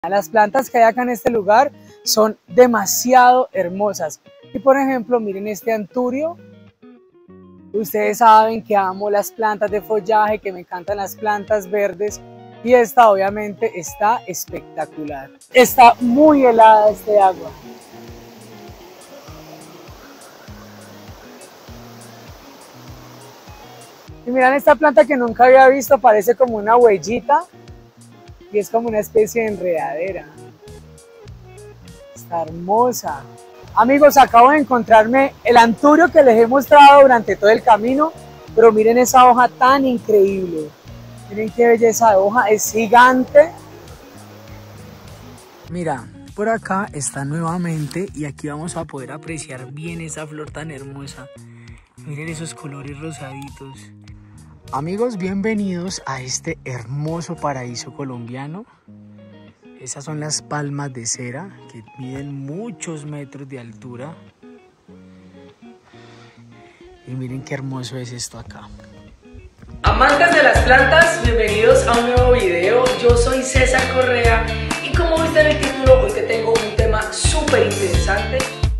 Las plantas que hay acá en este lugar son demasiado hermosas. Y por ejemplo, miren este anturio. Ustedes saben que amo las plantas de follaje, que me encantan las plantas verdes. Y esta obviamente está espectacular. Está muy helada este agua. Y miren esta planta que nunca había visto, parece como una huellita. Y es como una especie de enredadera. Está hermosa. Amigos, acabo de encontrarme el anturio que les he mostrado durante todo el camino, pero miren esa hoja tan increíble. Miren qué belleza de hoja, es gigante. Mira, por acá está nuevamente y aquí vamos a poder apreciar bien esa flor tan hermosa. Miren esos colores rosaditos. Amigos, bienvenidos a este hermoso paraíso colombiano. Esas son las palmas de cera que miden muchos metros de altura. Y miren qué hermoso es esto acá. Amantes de las plantas, bienvenidos a un nuevo video. Yo soy César Correa y como viste en el título, hoy te tengo un tema súper interesante.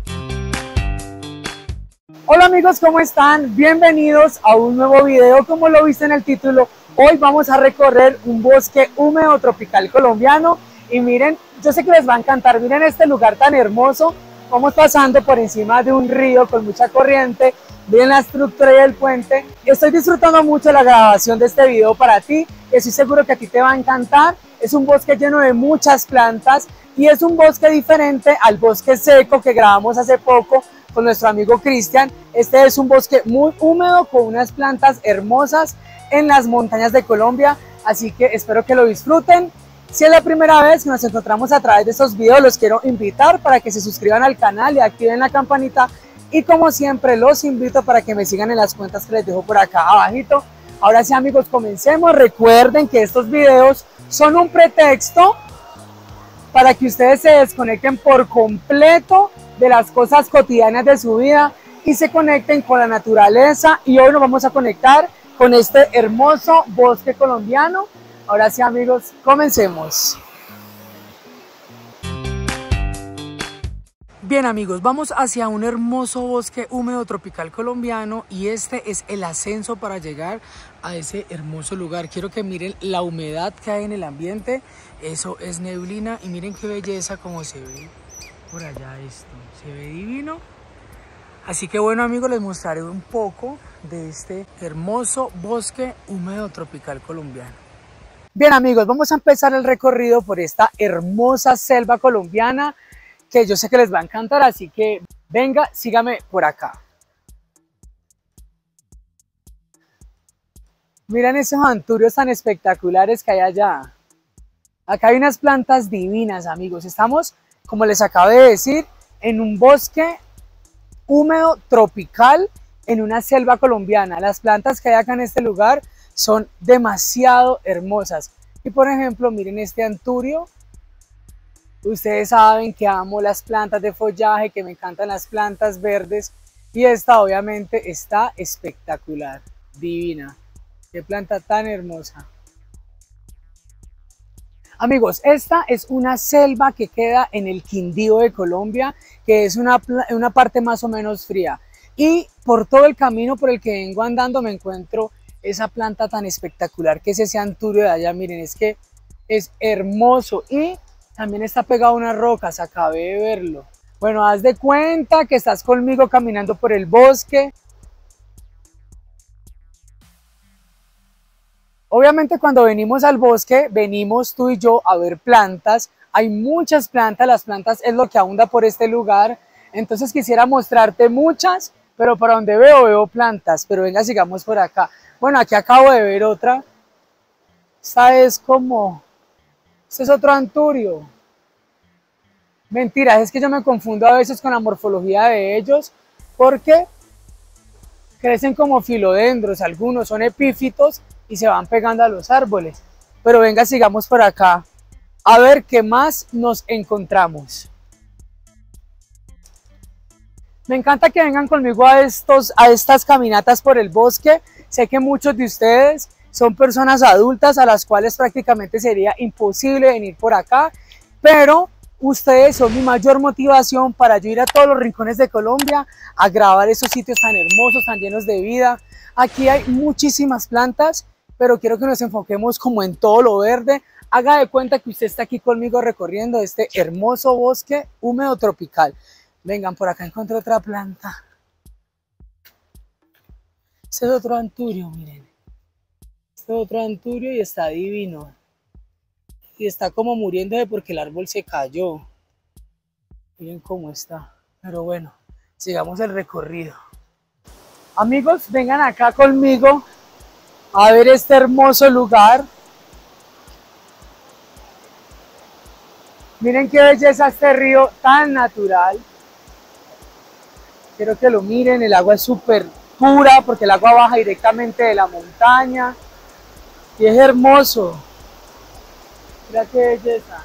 Hola amigos, ¿cómo están? Bienvenidos a un nuevo video. Como lo viste en el título, hoy vamos a recorrer un bosque húmedo tropical colombiano. Y miren, yo sé que les va a encantar, miren este lugar tan hermoso. Vamos pasando por encima de un río con mucha corriente. Miren la estructura y el puente. Estoy disfrutando mucho la grabación de este video para ti. Estoy seguro que a ti te va a encantar. Es un bosque lleno de muchas plantas y es un bosque diferente al bosque seco que grabamos hace poco con nuestro amigo Cristian. Este es un bosque muy húmedo con unas plantas hermosas en las montañas de Colombia. Así que espero que lo disfruten. Si es la primera vez que nos encontramos a través de estos videos, los quiero invitar para que se suscriban al canal y activen la campanita. Y como siempre, los invito para que me sigan en las cuentas que les dejo por acá abajito. Ahora sí, amigos, comencemos. Recuerden que estos videos son un pretexto para que ustedes se desconecten por completo de las cosas cotidianas de su vida y se conecten con la naturaleza. Y hoy nos vamos a conectar con este hermoso bosque colombiano. Ahora sí, amigos, comencemos. Bien, amigos, vamos hacia un hermoso bosque húmedo tropical colombiano y este es el ascenso para llegar a ese hermoso lugar. Quiero que miren la humedad que hay en el ambiente. Eso es neblina y miren qué belleza como se ve por allá esto. Se ve divino. Así que bueno, amigos, les mostraré un poco de este hermoso bosque húmedo tropical colombiano. Bien, amigos, vamos a empezar el recorrido por esta hermosa selva colombiana que yo sé que les va a encantar, así que venga, sígame por acá. Miren esos anturios tan espectaculares que hay allá. Acá hay unas plantas divinas, amigos. Estamos, como les acabo de decir, en un bosque húmedo tropical en una selva colombiana. Las plantas que hay acá en este lugar son demasiado hermosas. Y por ejemplo, miren este anturio. Ustedes saben que amo las plantas de follaje, que me encantan las plantas verdes. Y esta obviamente está espectacular, divina. Qué planta tan hermosa. Amigos, esta es una selva que queda en el Quindío de Colombia, que es una parte más o menos fría. Y por todo el camino por el que vengo andando me encuentro esa planta tan espectacular que es ese anturio de allá. Miren, es que es hermoso y también está pegado a unas rocas, acabé de verlo. Bueno, haz de cuenta que estás conmigo caminando por el bosque. Obviamente cuando venimos al bosque, venimos tú y yo a ver plantas. Hay muchas plantas, las plantas es lo que abunda por este lugar. Entonces quisiera mostrarte muchas, pero para donde veo plantas. Pero venga, sigamos por acá. Bueno, aquí acabo de ver otra. Esta es como... Este es otro anturio. Mentira, es que yo me confundo a veces con la morfología de ellos porque crecen como filodendros, algunos son epífitos y se van pegando a los árboles. Pero venga, sigamos por acá a ver qué más nos encontramos. Me encanta que vengan conmigo a estas caminatas por el bosque. Sé que muchos de ustedes son personas adultas a las cuales prácticamente sería imposible venir por acá pero ustedes son mi mayor motivación para yo ir a todos los rincones de Colombia a grabar esos sitios tan hermosos, tan llenos de vida. Aquí hay muchísimas plantas, pero quiero que nos enfoquemos como en todo lo verde. Haga de cuenta que usted está aquí conmigo recorriendo este hermoso bosque húmedo tropical. Vengan, por acá encontré otra planta. Este es otro anturio, miren. Este es otro anturio y está divino. Y está como muriéndose porque el árbol se cayó. Miren cómo está. Pero bueno, sigamos el recorrido. Amigos, vengan acá conmigo a ver este hermoso lugar. Miren qué belleza este río tan natural. Quiero que lo miren, el agua es súper pura porque el agua baja directamente de la montaña. Y es hermoso. Mira qué belleza.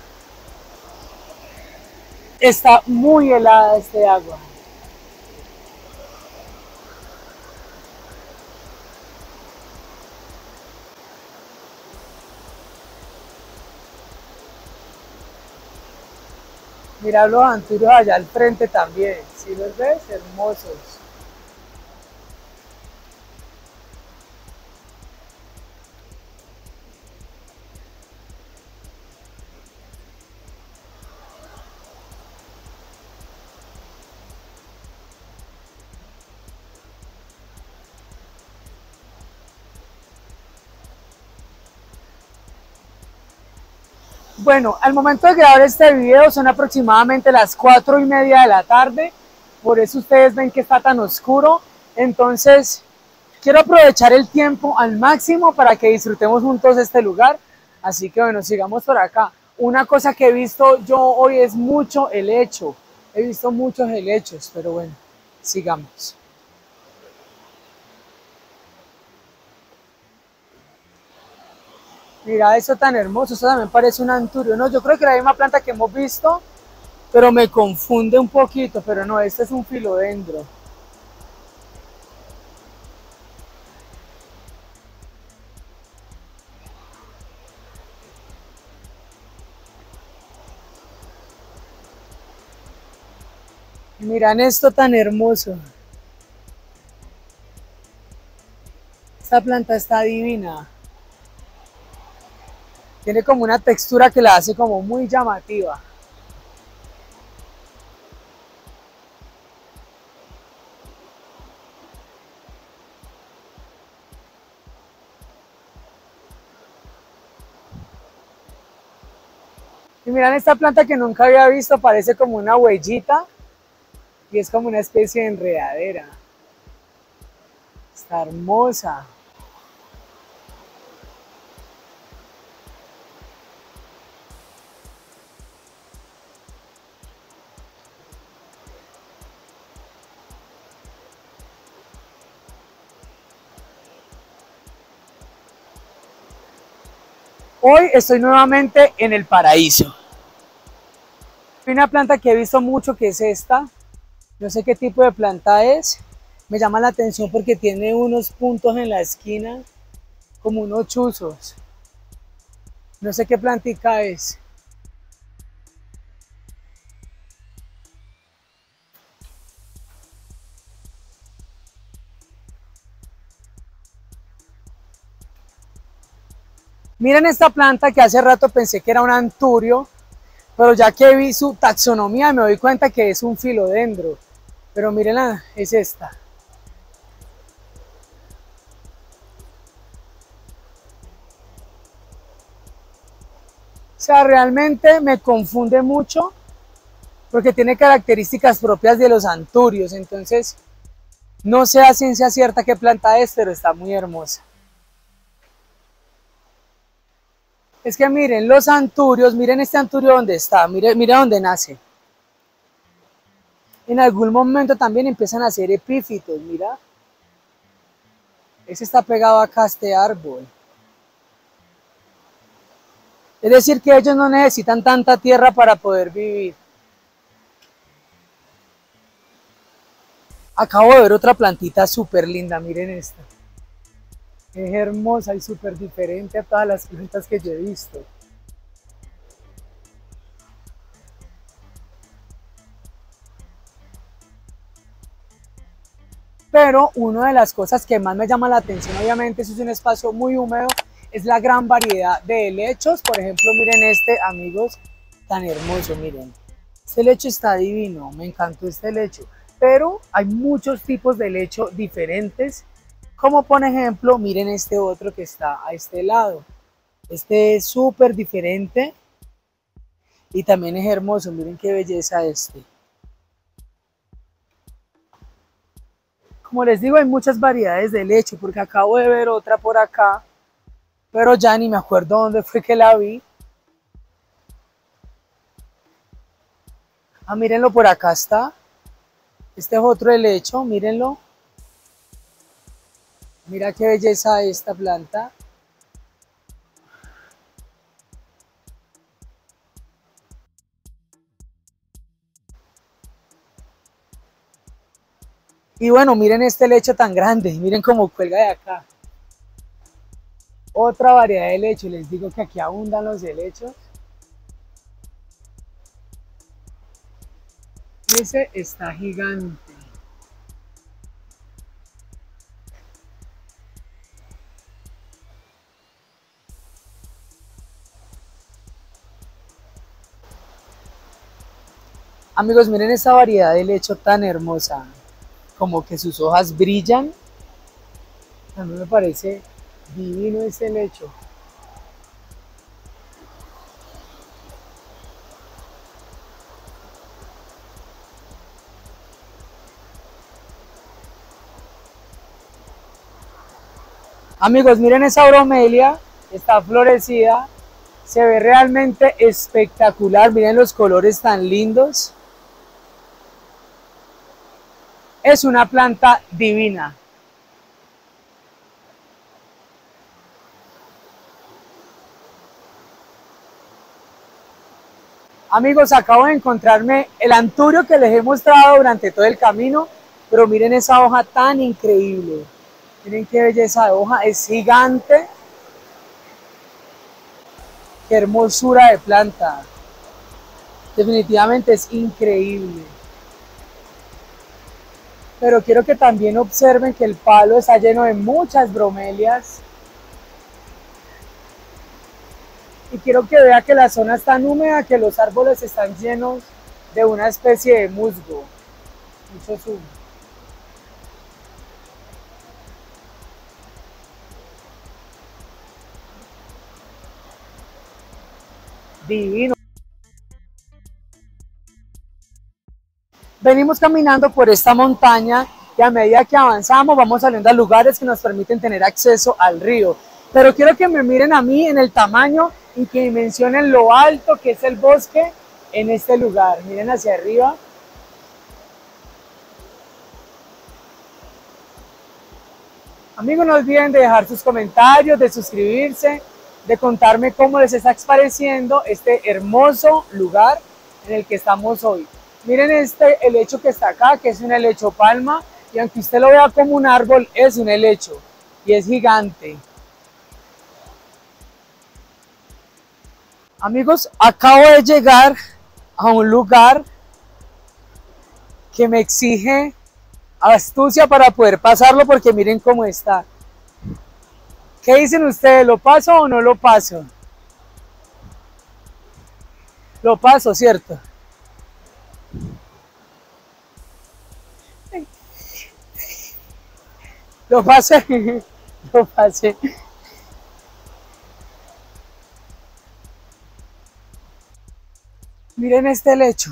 Está muy helada este agua. Mira los anturios allá al frente también. ¿Sí los ves? Hermosos. Bueno, al momento de grabar este video son aproximadamente las 4:30 de la tarde, por eso ustedes ven que está tan oscuro. Entonces, quiero aprovechar el tiempo al máximo para que disfrutemos juntos este lugar. Así que bueno, sigamos por acá. Una cosa que he visto yo hoy es mucho helecho. He visto muchos helechos, pero bueno, sigamos. Mira eso tan hermoso, eso también parece un anturio, ¿no? Yo creo que la misma planta que hemos visto, pero me confunde un poquito, pero no, este es un filodendro. Miran esto tan hermoso. Esta planta está divina. Tiene como una textura que la hace como muy llamativa. Y miran esta planta que nunca había visto, parece como una huellita y es como una especie de enredadera. Está hermosa. Hoy estoy nuevamente en el paraíso. Hay una planta que he visto mucho que es esta. No sé qué tipo de planta es. Me llama la atención porque tiene unos puntos en la esquina, como unos chuzos. No sé qué plantica es. Miren esta planta que hace rato pensé que era un anturio, pero ya que vi su taxonomía me doy cuenta que es un filodendro. Pero mírenla, es esta. O sea, realmente me confunde mucho porque tiene características propias de los anturios. Entonces, no sé a ciencia cierta qué planta es, pero está muy hermosa. Es que miren los anturios, miren este anturio donde está, miren dónde nace. En algún momento también empiezan a hacer epífitos, mira. Ese está pegado acá a este árbol. Es decir que ellos no necesitan tanta tierra para poder vivir. Acabo de ver otra plantita súper linda, miren esta. Es hermosa y súper diferente a todas las plantas que yo he visto. Pero una de las cosas que más me llama la atención, obviamente, eso es un espacio muy húmedo, es la gran variedad de helechos. Por ejemplo, miren este, amigos, tan hermoso, miren. Este helecho está divino, me encantó este helecho. Pero hay muchos tipos de helecho diferentes, como por ejemplo, miren este otro que está a este lado. Este es súper diferente y también es hermoso, miren qué belleza este. Como les digo, hay muchas variedades de helecho, porque acabo de ver otra por acá, pero ya ni me acuerdo dónde fue que la vi. Ah, mírenlo, por acá está. Este es otro helecho, mírenlo. Mira qué belleza esta planta. Y bueno, miren este helecho tan grande, miren cómo cuelga de acá. Otra variedad de helecho, les digo que aquí abundan los helechos. Ese está gigante. Amigos, miren esa variedad de helecho tan hermosa. Como que sus hojas brillan. A mí me parece divino ese helecho. Amigos, miren esa bromelia, está florecida, se ve realmente espectacular, miren los colores tan lindos. Es una planta divina. Amigos, acabo de encontrarme el anturio que les he mostrado durante todo el camino, pero miren esa hoja tan increíble. Miren qué belleza de hoja, es gigante. Qué hermosura de planta. Definitivamente es increíble. Pero quiero que también observen que el palo está lleno de muchas bromelias. Y quiero que vean que la zona es tan húmeda que los árboles están llenos de una especie de musgo. Mucho zoom. Divino. Venimos caminando por esta montaña y a medida que avanzamos vamos saliendo a lugares que nos permiten tener acceso al río. Pero quiero que me miren a mí en el tamaño y que mencionen lo alto que es el bosque en este lugar. Miren hacia arriba. Amigos, no olviden de dejar sus comentarios, de suscribirse, de contarme cómo les está pareciendo este hermoso lugar en el que estamos hoy. Miren este helecho que está acá, que es un helecho palma, y aunque usted lo vea como un árbol, es un helecho y es gigante. Amigos, acabo de llegar a un lugar que me exige astucia para poder pasarlo, porque miren cómo está. ¿Qué dicen ustedes? ¿Lo paso o no lo paso? Lo paso, ¿cierto? Lo pasé, lo pasé. Miren este helecho.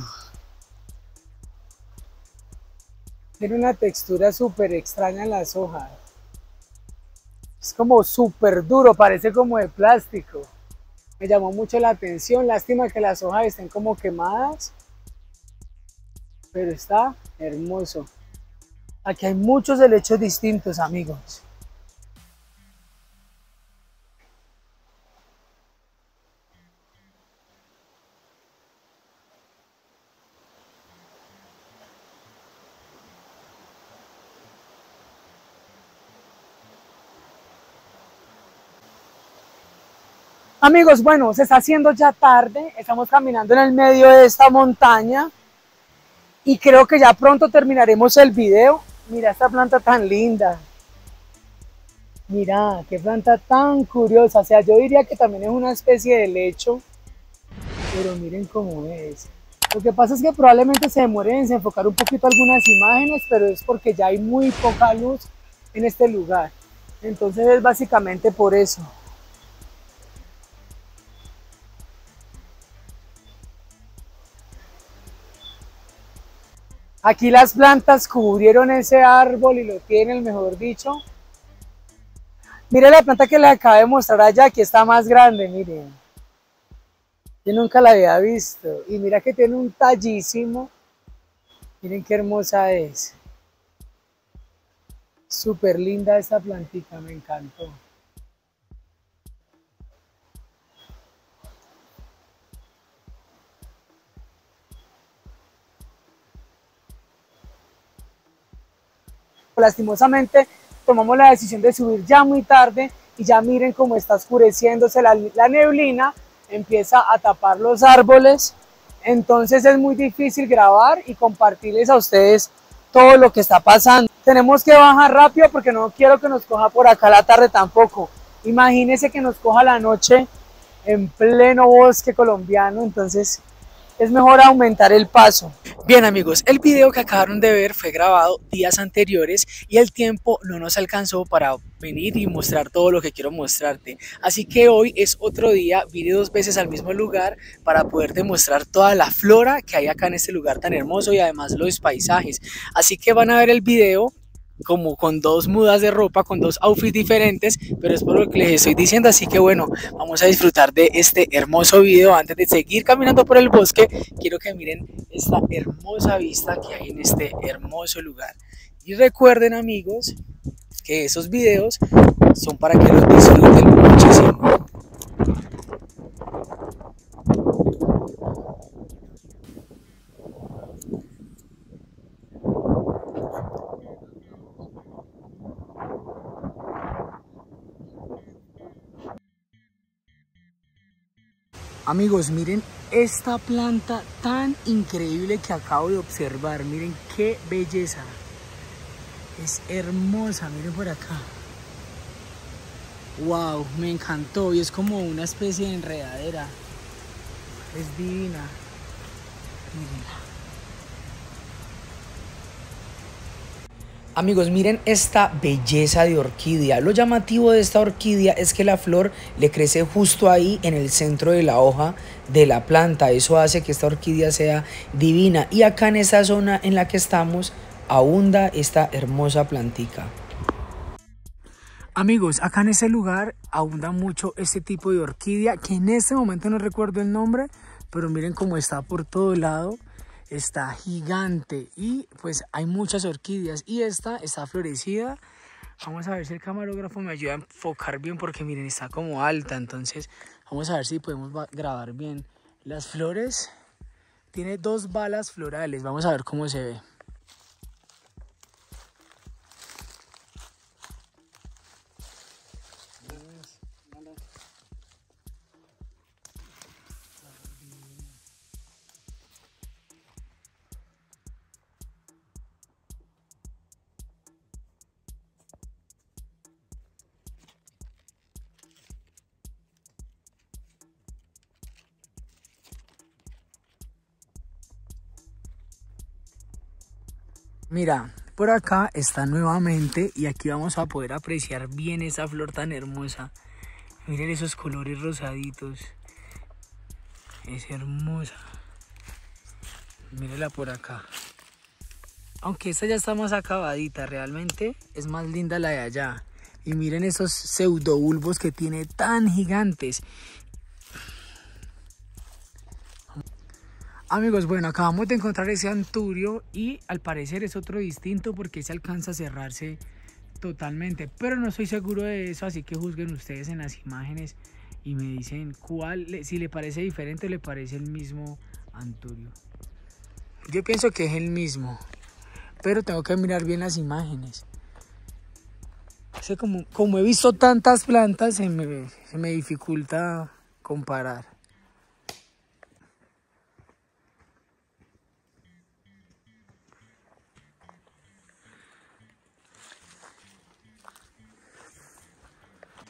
Tiene una textura súper extraña en las hojas. Es como súper duro, parece como de plástico. Me llamó mucho la atención. Lástima que las hojas estén como quemadas. Pero está hermoso. Aquí hay muchos helechos distintos, amigos. Amigos, bueno, se está haciendo ya tarde. Estamos caminando en el medio de esta montaña. Y creo que ya pronto terminaremos el video. Mira esta planta tan linda. Mira, qué planta tan curiosa. O sea, yo diría que también es una especie de lecho, pero miren cómo es. Lo que pasa es que probablemente se demoren en desenfocar un poquito algunas imágenes, pero es porque ya hay muy poca luz en este lugar. Entonces es básicamente por eso. Aquí las plantas cubrieron ese árbol y lo tienen, mejor dicho. Mire la planta que les acabo de mostrar allá, aquí está más grande, miren. Yo nunca la había visto. Y mira que tiene un tallísimo. Miren qué hermosa es. Súper linda esta plantita, me encantó. Lastimosamente tomamos la decisión de subir ya muy tarde y ya miren cómo está oscureciéndose la neblina, empieza a tapar los árboles, entonces es muy difícil grabar y compartirles a ustedes todo lo que está pasando. Tenemos que bajar rápido porque no quiero que nos coja por acá la tarde tampoco. Imagínense que nos coja la noche en pleno bosque colombiano, entonces es mejor aumentar el paso. Bien amigos, el video que acabaron de ver fue grabado días anteriores y el tiempo no nos alcanzó para venir y mostrar todo lo que quiero mostrarte. Así que hoy es otro día, vine 2 veces al mismo lugar para poder demostrar toda la flora que hay acá en este lugar tan hermoso y además los paisajes. Así que van a ver el video como con 2 mudas de ropa, con 2 outfits diferentes, pero es por lo que les estoy diciendo, así que bueno, vamos a disfrutar de este hermoso video. Antes de seguir caminando por el bosque, quiero que miren esta hermosa vista que hay en este hermoso lugar. Y recuerden amigos, que esos videos son para que los disfruten muchísimo. Amigos, miren esta planta tan increíble que acabo de observar. Miren qué belleza. Es hermosa, miren por acá. Wow, me encantó y es como una especie de enredadera. Es divina. Mírenla. Amigos, miren esta belleza de orquídea. Lo llamativo de esta orquídea es que la flor le crece justo ahí en el centro de la hoja de la planta. Eso hace que esta orquídea sea divina. Y acá en esta zona en la que estamos abunda esta hermosa plantica. Amigos, acá en ese lugar abunda mucho este tipo de orquídea que en este momento no recuerdo el nombre, pero miren cómo está por todo lado. Está gigante y pues hay muchas orquídeas y esta está florecida. Vamos a ver si el camarógrafo me ayuda a enfocar bien porque miren está como alta, entonces vamos a ver si podemos grabar bien las flores. Tiene 2 balas florales, vamos a ver cómo se ve. Mira, por acá está nuevamente y aquí vamos a poder apreciar bien esa flor tan hermosa. Miren esos colores rosaditos. Es hermosa. Mírenla por acá. Aunque esta ya está más acabadita, realmente es más linda la de allá. Y miren esos pseudobulbos que tiene tan gigantes. Amigos, bueno, acabamos de encontrar ese anturio y al parecer es otro distinto porque se alcanza a cerrarse totalmente. Pero no estoy seguro de eso, así que juzguen ustedes en las imágenes y me dicen si le parece diferente o le parece el mismo anturio. Yo pienso que es el mismo, pero tengo que mirar bien las imágenes. O sea, como he visto tantas plantas, se me dificulta comparar.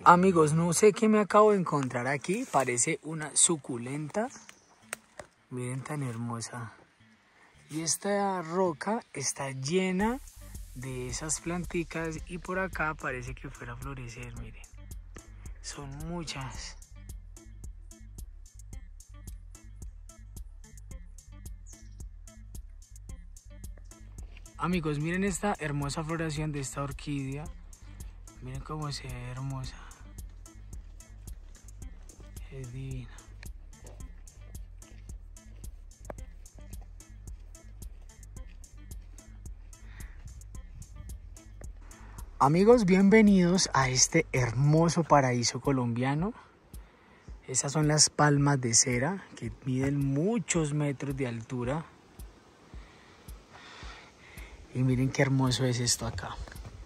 Amigos, no sé qué me acabo de encontrar aquí, parece una suculenta. Miren tan hermosa. Y esta roca está llena de esas planticas y por acá parece que fuera a florecer, miren. Son muchas. Amigos, miren esta hermosa floración de esta orquídea. Miren cómo se ve hermosa. Es divina. Amigos, bienvenidos a este hermoso paraíso colombiano. Esas son las palmas de cera que miden muchos metros de altura. Y miren qué hermoso es esto acá.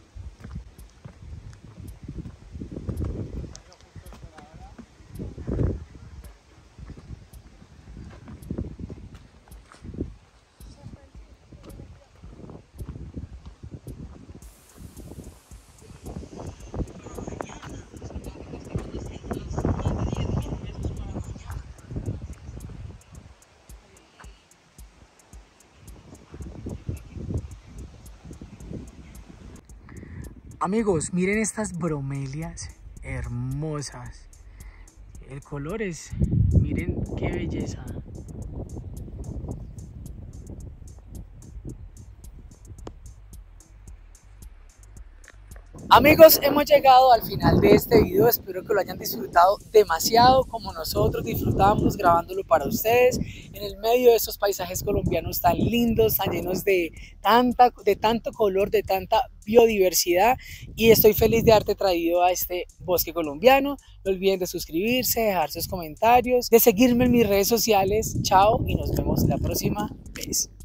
Amigos, miren estas bromelias hermosas. El color es, miren qué belleza. Amigos, hemos llegado al final de este video, espero que lo hayan disfrutado demasiado como nosotros disfrutamos grabándolo para ustedes en el medio de estos paisajes colombianos tan lindos, tan llenos de tanto color, de tanta biodiversidad, y estoy feliz de haberte traído a este bosque colombiano. No olviden de suscribirse, dejar sus comentarios, de seguirme en mis redes sociales. Chao y nos vemos la próxima vez.